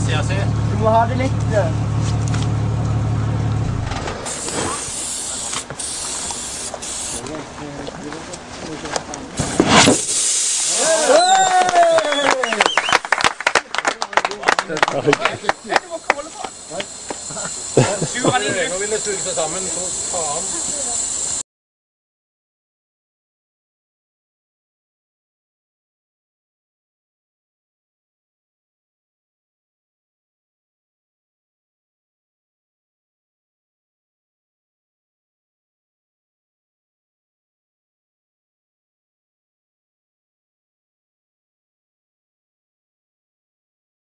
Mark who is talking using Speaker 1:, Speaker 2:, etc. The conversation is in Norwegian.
Speaker 1: vestsida si.
Speaker 2: Du må ha det litt...
Speaker 1: Nå vil det suge seg sammen, så faen.